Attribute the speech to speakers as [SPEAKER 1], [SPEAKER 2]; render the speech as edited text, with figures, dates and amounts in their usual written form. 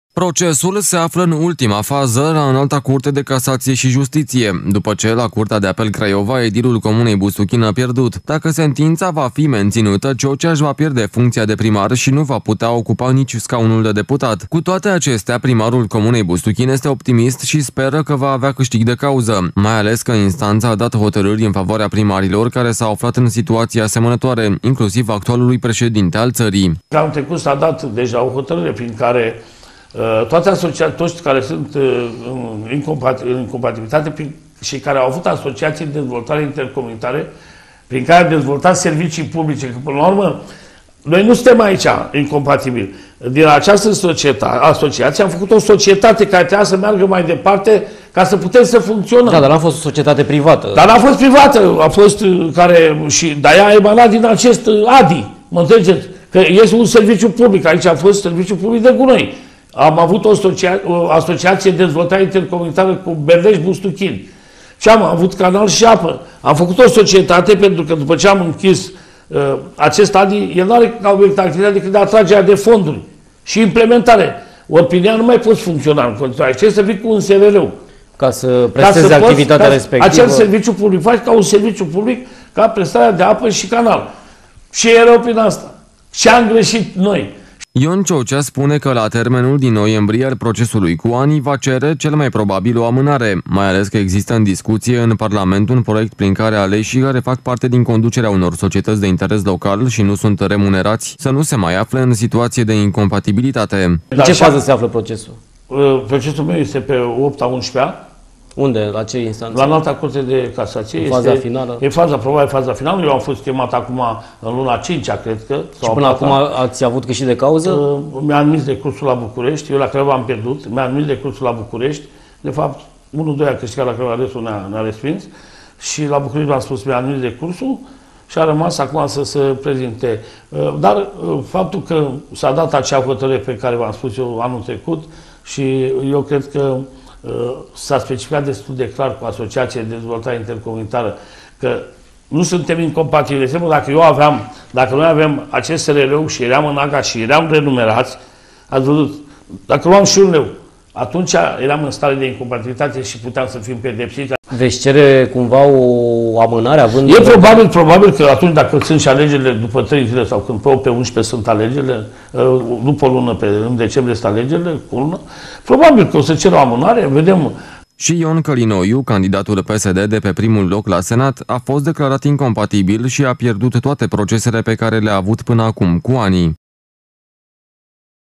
[SPEAKER 1] Procesul se află în ultima fază la Înalta Curte de Casație și Justiție, după ce la Curtea de Apel Craiova edilul Comunei Bustuchin a pierdut. Dacă sentința va fi menținută, Ciocea își va pierde funcția de primar și nu va putea ocupa nici scaunul de deputat. Cu toate acestea, primarul Comunei Bustuchin este optimist și speră că va avea câștig de cauză, mai ales că instanța a dat hotărâri în favoarea primarilor care s-au aflat în situații asemănătoare, inclusiv actualului președinte al țării.
[SPEAKER 2] Anul trecut s-a dat deja o hotărâre prin care toți care sunt în incompatibilitate și care au avut asociații de dezvoltare intercomunitare, prin care au dezvoltat servicii publice, că până la urmă, noi nu suntem aici incompatibili. Din această asociație am făcut o societate care trebuia să meargă mai departe ca să putem să funcționăm.
[SPEAKER 3] Da, dar n-a fost o societate privată.
[SPEAKER 2] Dar n-a fost privată, a fost dar ea a emanat din acest ADI, mă înțelegeți? Că este un serviciu public, aici a fost serviciu public de gunoi. Am avut o asociație de dezvoltare intercomunitară cu Berdești-Bustuchin. Și am avut canal și apă. Am făcut o societate pentru că după ce am închis acest ADI, el nu are ca obiect activitate decât de atragerea de fonduri și implementare. Ori prin ea nu mai poți funcționa în continuare. Trebuie să vii cu un SRL-ul.
[SPEAKER 3] Ca să prestezi activitatea respectivă.
[SPEAKER 2] Acel serviciu public faci ca un serviciu public, ca prestarea de apă și canal. Și erau prin asta. Și am greșit noi.
[SPEAKER 1] Ion Ciocea spune că la termenul din noiembrie al procesului cu ANI va cere cel mai probabil o amânare, mai ales că există în discuție în Parlament un proiect prin care aleșii care fac parte din conducerea unor societăți de interes local și nu sunt remunerați să nu se mai afle în situație de incompatibilitate.
[SPEAKER 3] În ce fază se află procesul?
[SPEAKER 2] Procesul meu este pe 8-a-11-a.
[SPEAKER 3] Unde? La ce instanță?
[SPEAKER 2] La Înalta Curte de Casație.
[SPEAKER 3] Faza finală?
[SPEAKER 2] E probabil faza finală. Eu am fost chemat acum în luna 5-a, cred că.
[SPEAKER 3] Și până acum ați avut câștig de cauză?
[SPEAKER 2] Mi-a admis decursul la București. Eu la Craiova am pierdut. Mi-a admis decursul la București. De fapt, 1-2 a câștigat la Craiova, restul ne-a respins. Și la București v-am spus, mi-a admis decursul și a rămas acum să se prezinte. Dar faptul că s-a dat acea hotărâre pe care v-am spus eu anul trecut și eu cred că s-a specificat destul de clar cu Asociația de Dezvoltare Intercomunitară că nu suntem incompatibili. De exemplu, dacă noi aveam acest SRL și eram în AGA și eram renumerați, ați văzut, dacă luam și un leu, atunci eram în stare de incompatibilitate și puteam să fim pedepsiți.
[SPEAKER 3] Veți cere cumva o amânare având...
[SPEAKER 2] E probabil că atunci, dacă sunt și alegerile după 3 zile sau când pe 11 sunt alegerile, după o lună, în decembrie sunt alegerile, cu o lună, probabil că o să cer o amânare, vedem.
[SPEAKER 1] Și Ion Călinoiu, candidatul PSD de pe primul loc la Senat, a fost declarat incompatibil și a pierdut toate procesele pe care le-a avut până acum cu ANI.